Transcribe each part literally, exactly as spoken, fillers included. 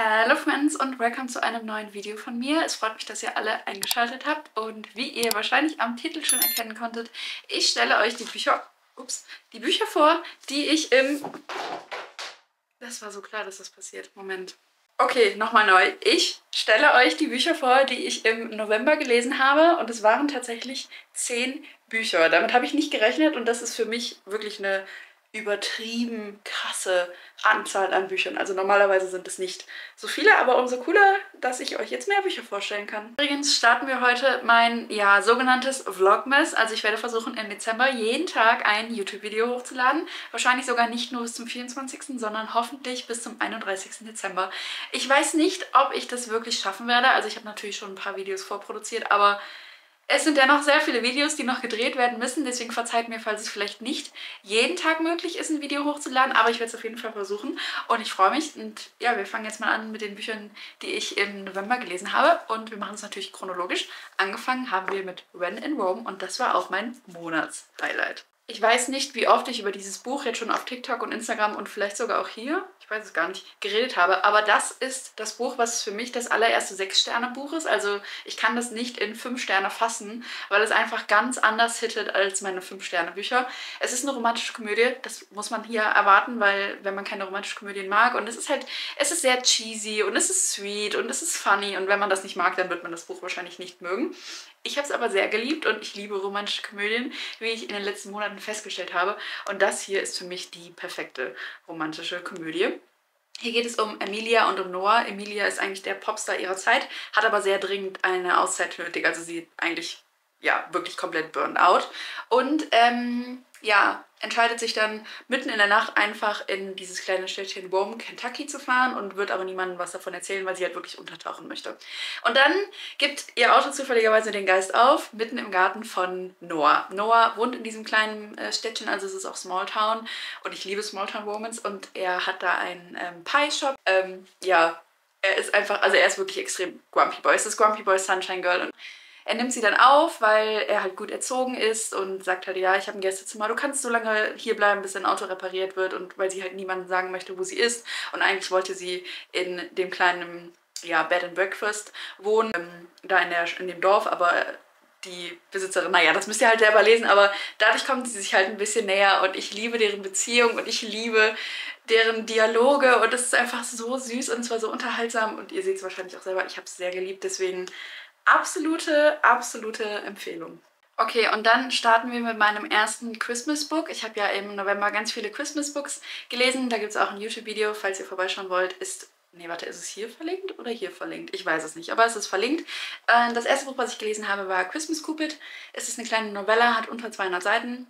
Hallo Friends und willkommen zu einem neuen Video von mir. Es freut mich, dass ihr alle eingeschaltet habt und wie ihr wahrscheinlich am Titel schon erkennen konntet, ich stelle euch die Bücher, ups, die Bücher vor, die ich im... Das war so klar, dass das passiert. Moment. Okay, nochmal neu. Ich stelle euch die Bücher vor, die ich im November gelesen habe und es waren tatsächlich zehn Bücher. Damit habe ich nicht gerechnet und das ist für mich wirklich eine übertrieben krasse Anzahl an Büchern. Also normalerweise sind es nicht so viele, aber umso cooler, dass ich euch jetzt mehr Bücher vorstellen kann. Übrigens starten wir heute mein, ja, sogenanntes Vlogmas. Also ich werde versuchen, im Dezember jeden Tag ein YouTube-Video hochzuladen. Wahrscheinlich sogar nicht nur bis zum vierundzwanzigsten, sondern hoffentlich bis zum einunddreißigsten Dezember. Ich weiß nicht, ob ich das wirklich schaffen werde. Also ich habe natürlich schon ein paar Videos vorproduziert, aber es sind ja noch sehr viele Videos, die noch gedreht werden müssen, deswegen verzeiht mir, falls es vielleicht nicht jeden Tag möglich ist, ein Video hochzuladen, aber ich werde es auf jeden Fall versuchen und ich freue mich. Und ja, wir fangen jetzt mal an mit den Büchern, die ich im November gelesen habe und wir machen es natürlich chronologisch. Angefangen haben wir mit When in Rome und das war auch mein Monatshighlight. Ich weiß nicht, wie oft ich über dieses Buch jetzt schon auf TikTok und Instagram und vielleicht sogar auch hier, ich weiß es gar nicht, geredet habe. Aber das ist das Buch, was für mich das allererste sechs-Sterne-Buch ist. Also ich kann das nicht in fünf Sterne fassen, weil es einfach ganz anders hittet als meine fünf-Sterne-Bücher. Es ist eine romantische Komödie, das muss man hier erwarten, weil wenn man keine romantische Komödien mag und es ist halt, es ist sehr cheesy und es ist sweet und es ist funny und wenn man das nicht mag, dann wird man das Buch wahrscheinlich nicht mögen. Ich habe es aber sehr geliebt und ich liebe romantische Komödien, wie ich in den letzten Monaten festgestellt habe. Und das hier ist für mich die perfekte romantische Komödie. Hier geht es um Emilia und um Noah. Emilia ist eigentlich der Popstar ihrer Zeit, hat aber sehr dringend eine Auszeit nötig. Also sie eigentlich, ja, wirklich komplett burned out. Und, ähm, ja, entscheidet sich dann mitten in der Nacht einfach in dieses kleine Städtchen Rome, Kentucky zu fahren und wird aber niemandem was davon erzählen, weil sie halt wirklich untertauchen möchte. Und dann gibt ihr Auto zufälligerweise den Geist auf, mitten im Garten von Noah. Noah wohnt in diesem kleinen äh, Städtchen, also es ist auch Smalltown und ich liebe Smalltown Romans und er hat da einen ähm, Pie-Shop. Ähm, ja, er ist einfach, also er ist wirklich extrem Grumpy Boy. Es ist Grumpy Boy Sunshine Girl und er nimmt sie dann auf, weil er halt gut erzogen ist und sagt halt, ja, ich habe ein Gästezimmer, du kannst so lange hier bleiben, bis dein Auto repariert wird und weil sie halt niemandem sagen möchte, wo sie ist und eigentlich wollte sie in dem kleinen, ja, Bed and Breakfast wohnen, ähm, da in, der, in dem Dorf, aber die Besitzerin, naja, das müsst ihr halt selber lesen, aber dadurch kommen sie sich halt ein bisschen näher und ich liebe deren Beziehung und ich liebe deren Dialoge und es ist einfach so süß und zwar so unterhaltsam und ihr seht es wahrscheinlich auch selber, ich habe es sehr geliebt, deswegen absolute, absolute Empfehlung. Okay, und dann starten wir mit meinem ersten Christmas Book. Ich habe ja im November ganz viele Christmas Books gelesen. Da gibt es auch ein YouTube-Video, falls ihr vorbeischauen wollt. Ist, nee, warte, ist es hier verlinkt oder hier verlinkt? Ich weiß es nicht, aber es ist verlinkt. Das erste Buch, was ich gelesen habe, war Christmas Cupid. Es ist eine kleine Novella, hat unter zweihundert Seiten.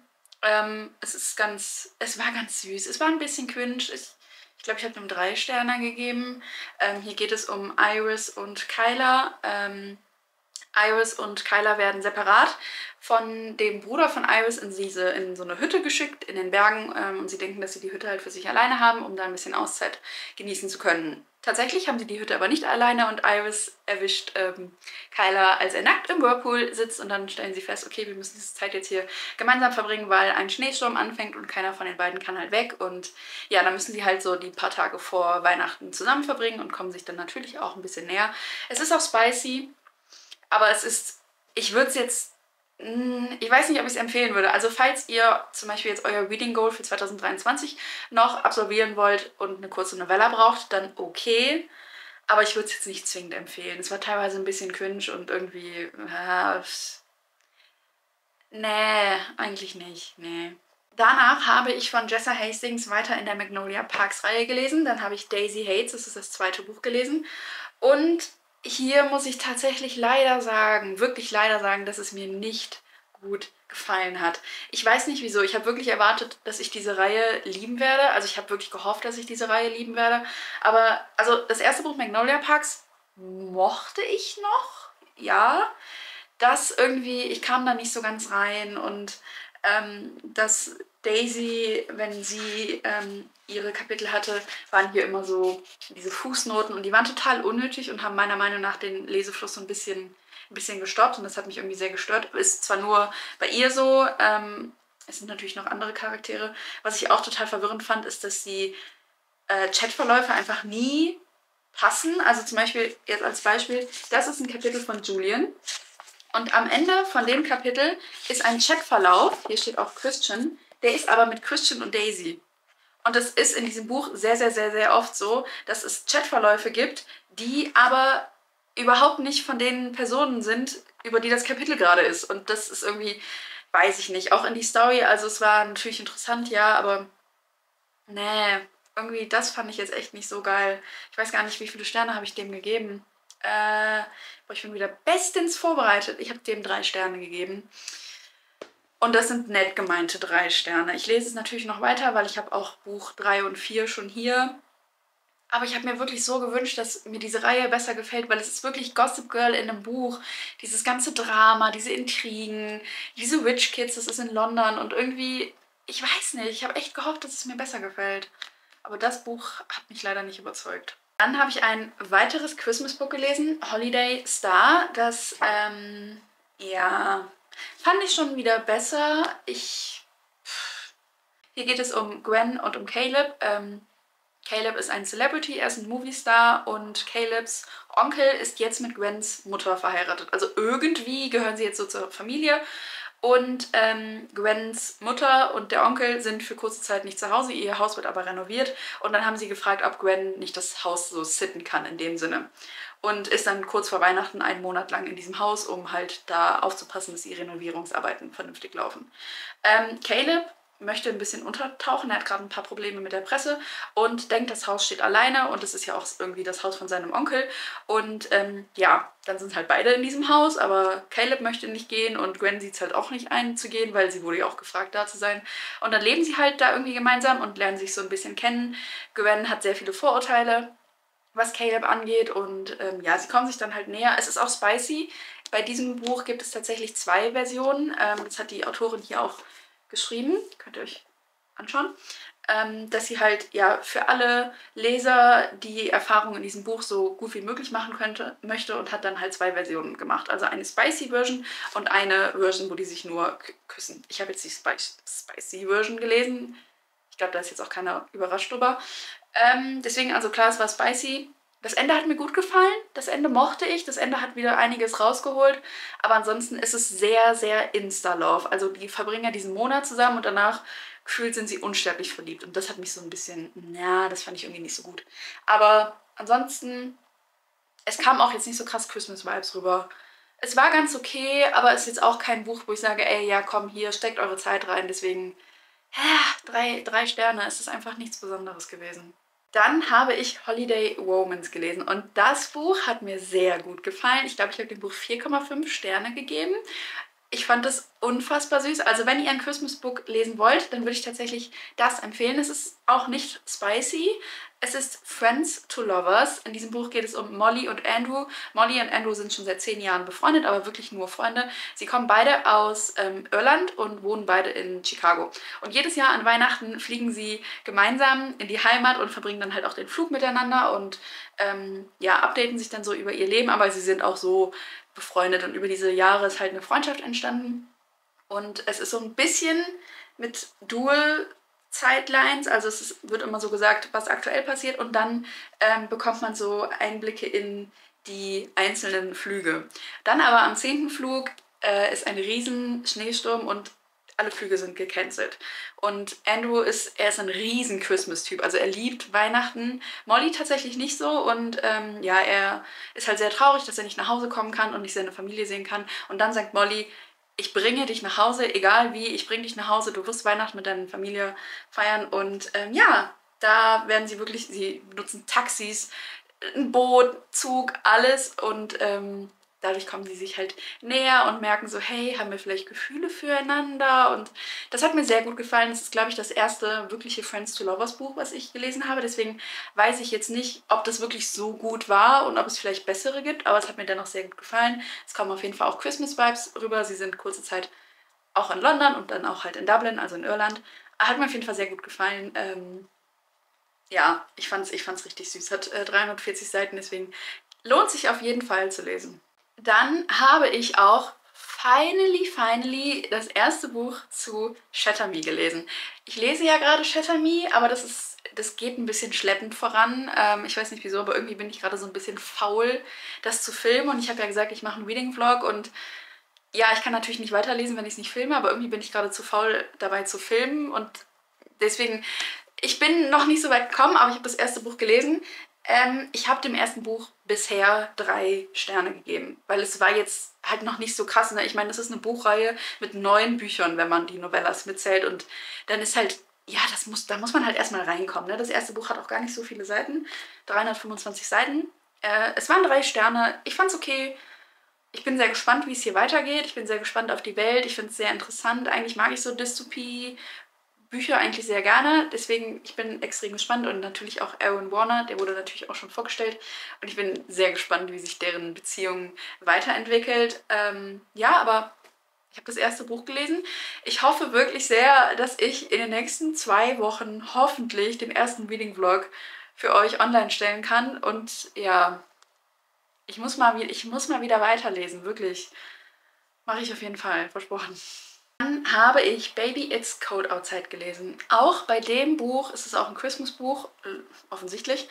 Es ist ganz, es war ganz süß. Es war ein bisschen cringe. Ich, Ich glaube, ich habe ihm drei Sterne gegeben. Ähm, hier geht es um Iris und Kyla. Ähm, Iris und Kyla werden separat von dem Bruder von Iris in, diese, in so eine Hütte geschickt, in den Bergen. Ähm, und sie denken, dass sie die Hütte halt für sich alleine haben, um da ein bisschen Auszeit genießen zu können. Tatsächlich haben sie die Hütte aber nicht alleine und Iris erwischt ähm, Kyla, als er nackt im Whirlpool sitzt und dann stellen sie fest, okay, wir müssen diese Zeit jetzt hier gemeinsam verbringen, weil ein Schneesturm anfängt und keiner von den beiden kann halt weg und ja, dann müssen sie halt so die paar Tage vor Weihnachten zusammen verbringen und kommen sich dann natürlich auch ein bisschen näher. Es ist auch spicy, aber es ist, ich würde es jetzt, ich weiß nicht, ob ich es empfehlen würde. Also falls ihr zum Beispiel jetzt euer Reading Goal für zweitausenddreiundzwanzig noch absolvieren wollt und eine kurze Novella braucht, dann okay. Aber ich würde es jetzt nicht zwingend empfehlen. Es war teilweise ein bisschen cringe und irgendwie, äh, nee, eigentlich nicht, nee. Danach habe ich von Jessa Hastings weiter in der Magnolia Parks Reihe gelesen. Dann habe ich Daisy Hates, das ist das zweite Buch, gelesen. Und hier muss ich tatsächlich leider sagen, wirklich leider sagen, dass es mir nicht gut gefallen hat. Ich weiß nicht wieso. Ich habe wirklich erwartet, dass ich diese Reihe lieben werde. Also ich habe wirklich gehofft, dass ich diese Reihe lieben werde. Aber also das erste Buch Magnolia Parks mochte ich noch. Ja, das irgendwie, ich kam da nicht so ganz rein und ähm, dass Daisy, wenn sie ähm, ihre Kapitel hatte, waren hier immer so diese Fußnoten und die waren total unnötig und haben meiner Meinung nach den Lesefluss so ein bisschen, ein bisschen gestoppt und das hat mich irgendwie sehr gestört. Ist zwar nur bei ihr so, ähm, es sind natürlich noch andere Charaktere. Was ich auch total verwirrend fand, ist, dass die äh, Chatverläufe einfach nie passen. Also zum Beispiel, jetzt als Beispiel, das ist ein Kapitel von Julian. Und am Ende von dem Kapitel ist ein Chatverlauf, hier steht auch Christian, der ist aber mit Christian und Daisy. Und es ist in diesem Buch sehr, sehr, sehr, sehr oft so, dass es Chatverläufe gibt, die aber überhaupt nicht von den Personen sind, über die das Kapitel gerade ist. Und das ist irgendwie, weiß ich nicht, auch in die Story, also es war natürlich interessant, ja, aber nee, irgendwie das fand ich jetzt echt nicht so geil. Ich weiß gar nicht, wie viele Sterne habe ich dem gegeben. Äh, boah, ich bin wieder bestens vorbereitet. Ich habe dem drei Sterne gegeben. Und das sind nett gemeinte drei Sterne. Ich lese es natürlich noch weiter, weil ich habe auch Buch drei und vier schon hier. Aber ich habe mir wirklich so gewünscht, dass mir diese Reihe besser gefällt, weil es ist wirklich Gossip Girl in einem Buch. Dieses ganze Drama, diese Intrigen, diese Rich Kids, das ist in London. Und irgendwie, ich weiß nicht, ich habe echt gehofft, dass es mir besser gefällt. Aber das Buch hat mich leider nicht überzeugt. Dann habe ich ein weiteres Christmas-Buch gelesen, Holiday Star. Das, ähm, ja, fand ich schon wieder besser. Ich, pff. Hier geht es um Gwen und um Caleb. Ähm, Caleb ist ein Celebrity, er ist ein Moviestar und Calebs Onkel ist jetzt mit Gwens Mutter verheiratet. Also irgendwie gehören sie jetzt so zur Familie. Und ähm, Gwens Mutter und der Onkel sind für kurze Zeit nicht zu Hause, ihr Haus wird aber renoviert. Und dann haben sie gefragt, ob Gwen nicht das Haus so sitten kann in dem Sinne. Und ist dann kurz vor Weihnachten einen Monat lang in diesem Haus, um halt da aufzupassen, dass die Renovierungsarbeiten vernünftig laufen. Ähm, Caleb möchte ein bisschen untertauchen, er hat gerade ein paar Probleme mit der Presse und denkt, das Haus steht alleine und es ist ja auch irgendwie das Haus von seinem Onkel. Und ähm, ja, dann sind halt beide in diesem Haus, aber Caleb möchte nicht gehen und Gwen sieht es halt auch nicht ein zu gehen, weil sie wurde ja auch gefragt, da zu sein. Und dann leben sie halt da irgendwie gemeinsam und lernen sich so ein bisschen kennen. Gwen hat sehr viele Vorurteile, was Caleb angeht und ähm, ja, sie kommen sich dann halt näher. Es ist auch spicy. Bei diesem Buch gibt es tatsächlich zwei Versionen. Ähm, das hat die Autorin hier auch geschrieben, könnt ihr euch anschauen, ähm, dass sie halt ja für alle Leser die Erfahrung in diesem Buch so gut wie möglich machen könnte, möchte und hat dann halt zwei Versionen gemacht. Also eine Spicy Version und eine Version, wo die sich nur küssen. Ich habe jetzt die Spicy, Spicy Version gelesen. Ich glaube, da ist jetzt auch keiner überrascht drüber. Ähm, deswegen, also klar, es war spicy. Das Ende hat mir gut gefallen, das Ende mochte ich, das Ende hat wieder einiges rausgeholt, aber ansonsten ist es sehr, sehr Insta-Love. Also die verbringen ja diesen Monat zusammen und danach gefühlt sind sie unsterblich verliebt und das hat mich so ein bisschen, na, das fand ich irgendwie nicht so gut. Aber ansonsten, es kam auch jetzt nicht so krass Christmas-Vibes rüber. Es war ganz okay, aber es ist jetzt auch kein Buch, wo ich sage, ey, ja komm, hier, steckt eure Zeit rein, deswegen, ja, drei, drei Sterne, es ist einfach nichts Besonderes gewesen. Dann habe ich Holiday Romance gelesen und das Buch hat mir sehr gut gefallen. Ich glaube, ich habe dem Buch vier Komma fünf Sterne gegeben. Ich fand es unfassbar süß. Also wenn ihr ein Christmas Book lesen wollt, dann würde ich tatsächlich das empfehlen. Es ist auch nicht spicy. Es ist Friends to Lovers. In diesem Buch geht es um Molly und Andrew. Molly und Andrew sind schon seit zehn Jahren befreundet, aber wirklich nur Freunde. Sie kommen beide aus ähm, Irland und wohnen beide in Chicago. Und jedes Jahr an Weihnachten fliegen sie gemeinsam in die Heimat und verbringen dann halt auch den Flug miteinander und ähm, ja, updaten sich dann so über ihr Leben. Aber sie sind auch so befreundet und über diese Jahre ist halt eine Freundschaft entstanden. Und es ist so ein bisschen mit Dual Zeitlines, also es ist, wird immer so gesagt, was aktuell passiert und dann ähm, bekommt man so Einblicke in die einzelnen Flüge. Dann aber am zehnten Flug äh, ist ein riesen Schneesturm und alle Flüge sind gecancelt. Und Andrew ist, er ist ein riesen Christmas-Typ, also er liebt Weihnachten. Molly tatsächlich nicht so und ähm, ja, er ist halt sehr traurig, dass er nicht nach Hause kommen kann und nicht seine Familie sehen kann. Und dann sagt Molly, ich bringe dich nach Hause, egal wie, ich bringe dich nach Hause, du wirst Weihnachten mit deiner Familie feiern. Und ähm, ja, da werden sie wirklich, sie benutzen Taxis, ein Boot, Zug, alles und ähm, dadurch kommen sie sich halt näher und merken so, hey, haben wir vielleicht Gefühle füreinander? Und das hat mir sehr gut gefallen. Das ist, glaube ich, das erste wirkliche Friends to Lovers Buch, was ich gelesen habe. Deswegen weiß ich jetzt nicht, ob das wirklich so gut war und ob es vielleicht bessere gibt, aber es hat mir dennoch sehr gut gefallen. Es kommen auf jeden Fall auch Christmas-Vibes rüber. Sie sind kurze Zeit auch in London und dann auch halt in Dublin, also in Irland. Hat mir auf jeden Fall sehr gut gefallen. Ähm, ja, ich fand es ich fand's richtig süß. Hat äh, dreihundertvierzig Seiten, deswegen lohnt sich auf jeden Fall zu lesen. Dann habe ich auch finally, finally das erste Buch zu Shatter Me gelesen. Ich lese ja gerade Shatter Me, aber das ist, das geht ein bisschen schleppend voran. Ähm, ich weiß nicht wieso, aber irgendwie bin ich gerade so ein bisschen faul, das zu filmen. Und ich habe ja gesagt, ich mache einen Reading-Vlog und ja, ich kann natürlich nicht weiterlesen, wenn ich es nicht filme, aber irgendwie bin ich gerade zu faul dabei zu filmen und deswegen, ich bin noch nicht so weit gekommen, aber ich habe das erste Buch gelesen. Ähm, ich habe dem ersten Buch bisher drei Sterne gegeben, weil es war jetzt halt noch nicht so krass. Ne? Ich meine, das ist eine Buchreihe mit neun Büchern, wenn man die Novellas mitzählt und dann ist halt, ja, das muss, da muss man halt erstmal reinkommen. Ne? Das erste Buch hat auch gar nicht so viele Seiten, dreihundertfünfundzwanzig Seiten. Äh, es waren drei Sterne, ich fand's okay. Ich bin sehr gespannt, wie es hier weitergeht. Ich bin sehr gespannt auf die Welt. Ich finde es sehr interessant. Eigentlich mag ich so Dystopie-Bücher eigentlich sehr gerne. Deswegen, ich bin extrem gespannt. Und natürlich auch Aaron Warner, der wurde natürlich auch schon vorgestellt. Und ich bin sehr gespannt, wie sich deren Beziehung weiterentwickelt. Ähm, ja, aber ich habe das erste Buch gelesen. Ich hoffe wirklich sehr, dass ich in den nächsten zwei Wochen hoffentlich den ersten Reading-Vlog für euch online stellen kann. Und ja... Ich muss, mal, ich muss mal wieder weiterlesen, wirklich. Mache ich auf jeden Fall, versprochen. Dann habe ich Baby It's Cold Outside gelesen. Auch bei dem Buch, ist es auch ein Christmas-Buch, äh, offensichtlich.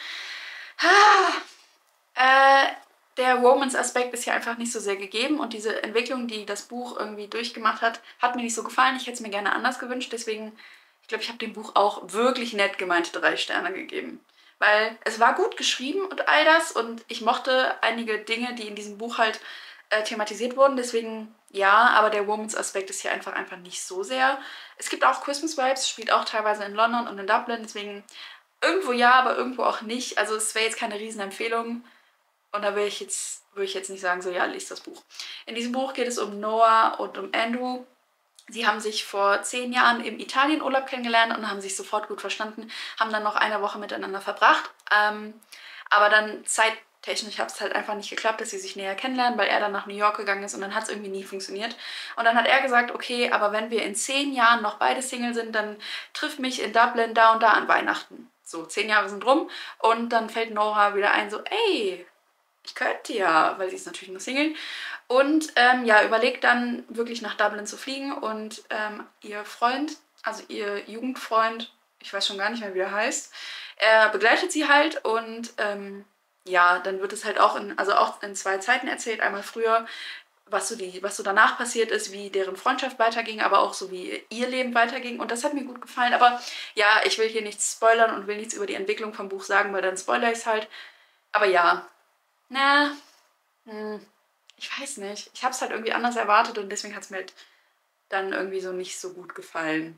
Ah, äh, der Romance-Aspekt ist hier einfach nicht so sehr gegeben und diese Entwicklung, die das Buch irgendwie durchgemacht hat, hat mir nicht so gefallen. Ich hätte es mir gerne anders gewünscht, deswegen, ich glaube, ich habe dem Buch auch wirklich nett gemeinte drei Sterne gegeben. Weil es war gut geschrieben und all das und ich mochte einige Dinge, die in diesem Buch halt äh, thematisiert wurden. Deswegen ja, aber der Romance-Aspekt ist hier einfach einfach nicht so sehr. Es gibt auch Christmas-Vibes, spielt auch teilweise in London und in Dublin. Deswegen irgendwo ja, aber irgendwo auch nicht. Also es wäre jetzt keine Riesenempfehlung. Und da würde ich, jetzt, würde ich jetzt nicht sagen, so ja, liest das Buch. In diesem Buch geht es um Noah und um Andrew. Sie haben sich vor zehn Jahren im Italienurlaub kennengelernt und haben sich sofort gut verstanden, haben dann noch eine Woche miteinander verbracht. Ähm, aber dann zeittechnisch hat es halt einfach nicht geklappt, dass sie sich näher kennenlernen, weil er dann nach New York gegangen ist und dann hat es irgendwie nie funktioniert. Und dann hat er gesagt, okay, aber wenn wir in zehn Jahren noch beide Single sind, dann triff mich in Dublin da und da an Weihnachten. So, zehn Jahre sind rum und dann fällt Nora wieder ein, so, ey, ich könnte ja, weil sie ist natürlich nur Single. Und ähm, ja, überlegt dann wirklich nach Dublin zu fliegen und ähm, ihr Freund, also ihr Jugendfreund, ich weiß schon gar nicht mehr, wie er heißt, er begleitet sie halt und ähm, ja, dann wird es halt auch in, also auch in zwei Zeiten erzählt. Einmal früher, was so, die, was so danach passiert ist, wie deren Freundschaft weiterging, aber auch so wie ihr Leben weiterging. Und das hat mir gut gefallen. Aber ja, ich will hier nichts spoilern und will nichts über die Entwicklung vom Buch sagen, weil dann spoiler ich es halt. Aber ja, na, hm, ich weiß nicht. Ich habe es halt irgendwie anders erwartet und deswegen hat es mir halt dann irgendwie so nicht so gut gefallen.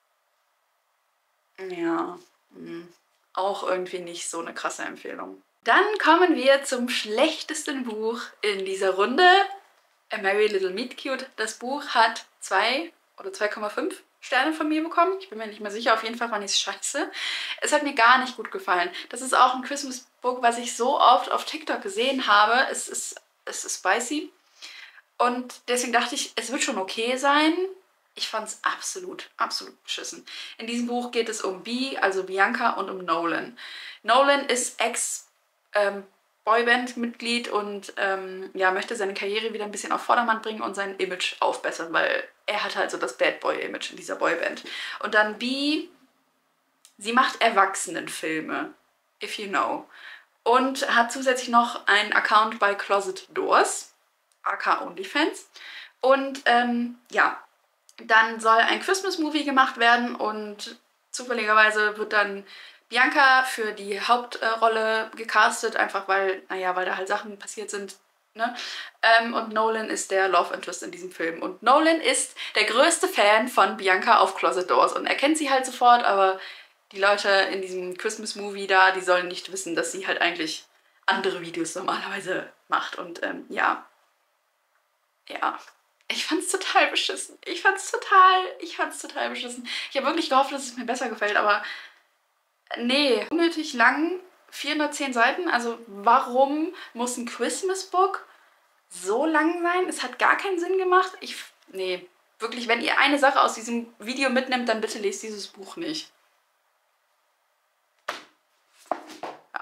Ja, hm, auch irgendwie nicht so eine krasse Empfehlung. Dann kommen wir zum schlechtesten Buch in dieser Runde. A Merry Little Meet Cute. Das Buch hat zwei oder zwei Komma fünf Sterne von mir bekommen. Ich bin mir nicht mehr sicher, auf jeden Fall fand ich es scheiße. Es hat mir gar nicht gut gefallen. Das ist auch ein Christmas-Book, was ich so oft auf TikTok gesehen habe. Es ist, es ist spicy. Und deswegen dachte ich, es wird schon okay sein. Ich fand es absolut, absolut beschissen. In diesem Buch geht es um Bee, also Bianca, und um Nolan. Nolan ist Ex-Boyband-Mitglied ähm, und ähm, ja, möchte seine Karriere wieder ein bisschen auf Vordermann bringen und sein Image aufbessern, weil er hat halt so das Bad Boy-Image in dieser Boyband. Und dann Bee, sie macht Erwachsenenfilme, if you know. Und hat zusätzlich noch einen Account bei Closet Doors, aka OnlyFans. Und ähm, ja, dann soll ein Christmas-Movie gemacht werden und zufälligerweise wird dann Bianca für die Hauptrolle gecastet, einfach weil, naja, weil da halt Sachen passiert sind. Ne? Ähm, und Nolan ist der Love Interest in diesem Film. Und Nolan ist der größte Fan von Bianca auf Closet Doors und er kennt sie halt sofort, aber die Leute in diesem Christmas-Movie da, die sollen nicht wissen, dass sie halt eigentlich andere Videos normalerweise macht. Und ähm, ja, ja. Ich fand's total beschissen. Ich fand's total, ich fand's total beschissen. Ich habe wirklich gehofft, dass es mir besser gefällt, aber nee. Unnötig lang, vierhundertzehn Seiten. Also warum muss ein Christmas-Book so lang sein? Es hat gar keinen Sinn gemacht. Ich, nee, wirklich, wenn ihr eine Sache aus diesem Video mitnimmt, dann bitte lest dieses Buch nicht. Ja.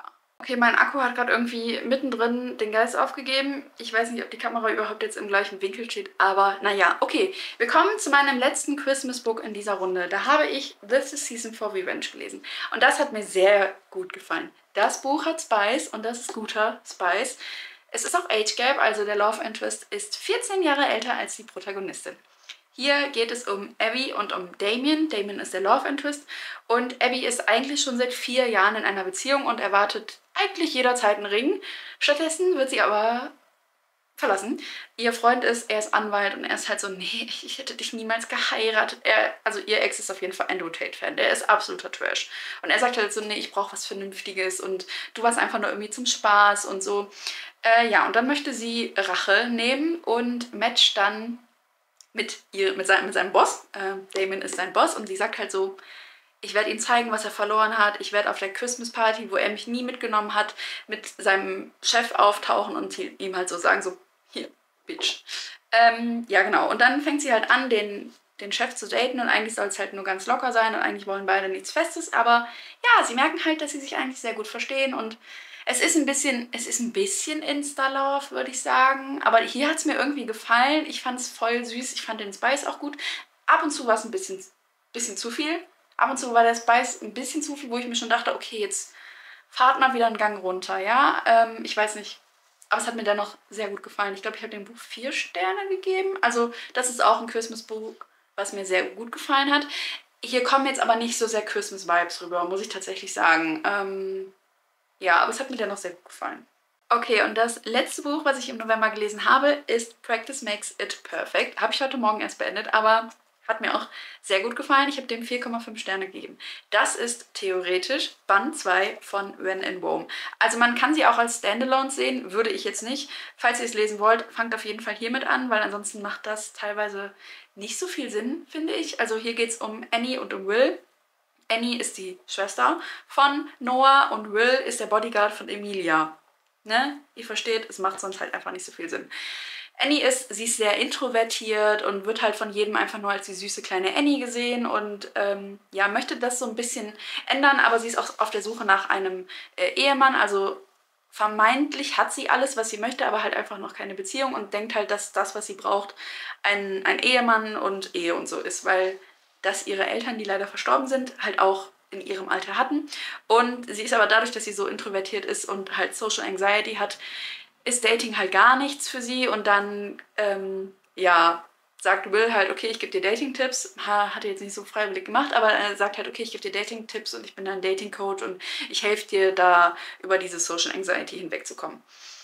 Okay, mein Akku hat gerade irgendwie mittendrin den Geist aufgegeben. Ich weiß nicht, ob die Kamera überhaupt jetzt im gleichen Winkel steht, aber naja. Okay, wir kommen zu meinem letzten Christmas Book in dieser Runde. Da habe ich This is Season for Revenge gelesen und das hat mir sehr gut gefallen. Das Buch hat Spice und das ist guter Spice. Es ist auch Age Gap, also der Love Interest ist vierzehn Jahre älter als die Protagonistin. Hier geht es um Abby und um Damien. Damien ist der Love Interest und Abby ist eigentlich schon seit vier Jahren in einer Beziehung und erwartet eigentlich jederzeit einen Ring. Stattdessen wird sie aber verlassen. Ihr Freund ist, er ist Anwalt und er ist halt so, nee, ich, ich hätte dich niemals geheiratet. Er, also ihr Ex ist auf jeden Fall Andrew Tate-Fan, der ist absoluter Trash. Und er sagt halt so, nee, ich brauche was Vernünftiges und du warst einfach nur irgendwie zum Spaß und so. Äh, ja, und dann möchte sie Rache nehmen und matcht dann mit, ihr, mit, seinem, mit seinem Boss. Äh, Damien ist sein Boss und sie sagt halt so, ich werde ihm zeigen, was er verloren hat. Ich werde auf der Christmas Party, wo er mich nie mitgenommen hat, mit seinem Chef auftauchen und ihm halt so sagen, so, hier, Bitch. Ähm, ja, genau. Und dann fängt sie halt an, den, den Chef zu daten und eigentlich soll es halt nur ganz locker sein und eigentlich wollen beide nichts Festes. Aber ja, sie merken halt, dass sie sich eigentlich sehr gut verstehen und es ist ein bisschen, es ist ein bisschen Insta-Love, würde ich sagen. Aber hier hat es mir irgendwie gefallen. Ich fand es voll süß. Ich fand den Spice auch gut. Ab und zu war es ein bisschen, bisschen zu viel. Ab und zu war der Spice ein bisschen zu viel, wo ich mir schon dachte, okay, jetzt fahrt mal wieder einen Gang runter, ja. Ähm, ich weiß nicht. Aber es hat mir dennoch sehr gut gefallen. Ich glaube, ich habe dem Buch vier Sterne gegeben. Also das ist auch ein Christmas-Buch, was mir sehr gut gefallen hat. Hier kommen jetzt aber nicht so sehr Christmas-Vibes rüber, muss ich tatsächlich sagen. Ähm... Ja, aber es hat mir dennoch sehr gut gefallen. Okay, und das letzte Buch, was ich im November gelesen habe, ist Practice Makes It Perfect. Habe ich heute Morgen erst beendet, aber hat mir auch sehr gut gefallen. Ich habe dem vier Komma fünf Sterne gegeben. Das ist theoretisch Band zwei von When in Rome. Also man kann sie auch als Standalone sehen, würde ich jetzt nicht. Falls ihr es lesen wollt, fangt auf jeden Fall hiermit an, weil ansonsten macht das teilweise nicht so viel Sinn, finde ich. Also hier geht es um Annie und um Will. Annie ist die Schwester von Noah und Will ist der Bodyguard von Emilia. Ne? Ihr versteht, es macht sonst halt einfach nicht so viel Sinn. Annie ist, sie ist sehr introvertiert und wird halt von jedem einfach nur als die süße kleine Annie gesehen und ähm, ja, möchte das so ein bisschen ändern, aber sie ist auch auf der Suche nach einem äh, Ehemann, also vermeintlich hat sie alles, was sie möchte, aber halt einfach noch keine Beziehung und denkt halt, dass das, was sie braucht, ein, ein Ehemann und Ehe und so ist, weil dass ihre Eltern, die leider verstorben sind, halt auch in ihrem Alter hatten. Und sie ist aber dadurch, dass sie so introvertiert ist und halt Social Anxiety hat, ist Dating halt gar nichts für sie. Und dann, ähm, ja, sagt Will halt, okay, ich gebe dir Dating-Tipps. Ha, hat er jetzt nicht so freiwillig gemacht, aber er sagt halt, okay, ich gebe dir Dating-Tipps und ich bin dein Dating-Coach und ich helfe dir da über diese Social Anxiety hinwegzukommen.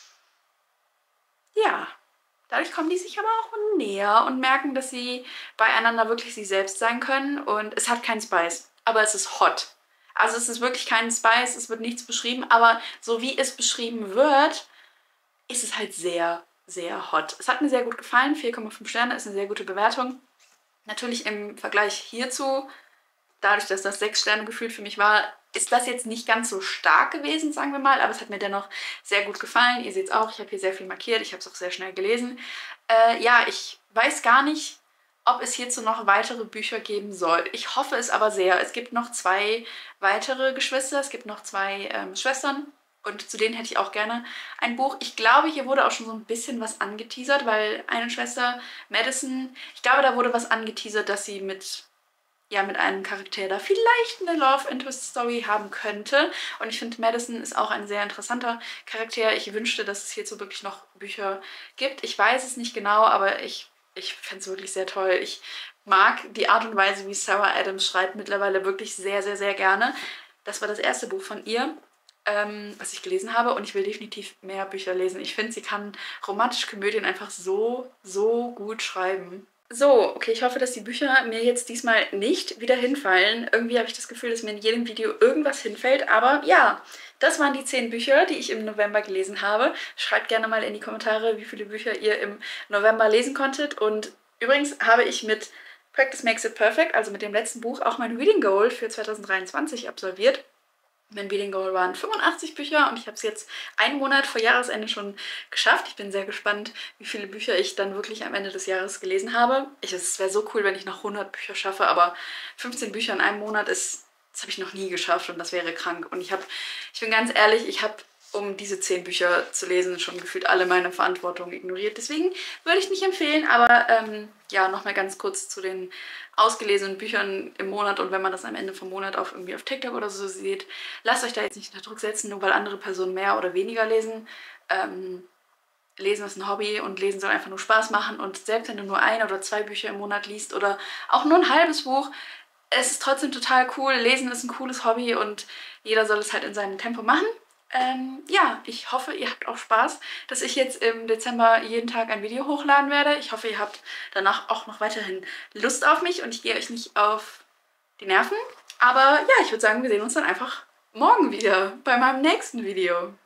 Ja. Dadurch kommen die sich aber auch näher und merken, dass sie beieinander wirklich sie selbst sein können. Und es hat keinen Spice, aber es ist hot. Also es ist wirklich kein Spice, es wird nichts beschrieben, aber so wie es beschrieben wird, ist es halt sehr, sehr hot. Es hat mir sehr gut gefallen, vier Komma fünf Sterne ist eine sehr gute Bewertung. Natürlich im Vergleich hierzu, dadurch, dass das sechs Sterne gefühlt für mich war, ist das jetzt nicht ganz so stark gewesen, sagen wir mal, aber es hat mir dennoch sehr gut gefallen. Ihr seht es auch, ich habe hier sehr viel markiert, ich habe es auch sehr schnell gelesen. Äh, ja, ich weiß gar nicht, ob es hierzu noch weitere Bücher geben soll. Ich hoffe es aber sehr. Es gibt noch zwei weitere Geschwister, es gibt noch zwei ähm, Schwestern und zu denen hätte ich auch gerne ein Buch. Ich glaube, hier wurde auch schon so ein bisschen was angeteasert, weil eine Schwester, Madison, ich glaube, da wurde was angeteasert, dass sie mit... ja, mit einem Charakter da vielleicht eine Love-Interest-Story haben könnte. Und ich finde, Madison ist auch ein sehr interessanter Charakter. Ich wünschte, dass es hierzu wirklich noch Bücher gibt. Ich weiß es nicht genau, aber ich, ich fände es wirklich sehr toll. Ich mag die Art und Weise, wie Sarah Adams schreibt, mittlerweile wirklich sehr, sehr, sehr gerne. Das war das erste Buch von ihr, ähm, was ich gelesen habe. Und ich will definitiv mehr Bücher lesen. Ich finde, sie kann romantische Komödien einfach so, so gut schreiben. So, okay, ich hoffe, dass die Bücher mir jetzt diesmal nicht wieder hinfallen. Irgendwie habe ich das Gefühl, dass mir in jedem Video irgendwas hinfällt. Aber ja, das waren die zehn Bücher, die ich im November gelesen habe. Schreibt gerne mal in die Kommentare, wie viele Bücher ihr im November lesen konntet. Und übrigens habe ich mit Practice Makes It Perfect, also mit dem letzten Buch, auch mein Reading Goal für zweitausenddreiundzwanzig absolviert. Mein Reading Goal waren fünfundachtzig Bücher und ich habe es jetzt einen Monat vor Jahresende schon geschafft. Ich bin sehr gespannt, wie viele Bücher ich dann wirklich am Ende des Jahres gelesen habe. Ich, es wäre so cool, wenn ich noch hundert Bücher schaffe, aber fünfzehn Bücher in einem Monat ist, das habe ich noch nie geschafft und das wäre krank. Und ich habe, ich bin ganz ehrlich, ich habe um diese zehn Bücher zu lesen, schon gefühlt alle meine Verantwortung ignoriert. Deswegen würde ich nicht empfehlen, aber ähm, ja, nochmal ganz kurz zu den ausgelesenen Büchern im Monat und wenn man das am Ende vom Monat auf irgendwie auf TikTok oder so sieht, lasst euch da jetzt nicht unter Druck setzen, nur weil andere Personen mehr oder weniger lesen. Ähm, Lesen ist ein Hobby und Lesen soll einfach nur Spaß machen und selbst wenn du nur ein oder zwei Bücher im Monat liest oder auch nur ein halbes Buch, es ist trotzdem total cool. Lesen ist ein cooles Hobby und jeder soll es halt in seinem Tempo machen. Ähm, ja, ich hoffe, ihr habt auch Spaß, dass ich jetzt im Dezember jeden Tag ein Video hochladen werde. Ich hoffe, ihr habt danach auch noch weiterhin Lust auf mich und ich gehe euch nicht auf die Nerven. Aber ja, ich würde sagen, wir sehen uns dann einfach morgen wieder bei meinem nächsten Video.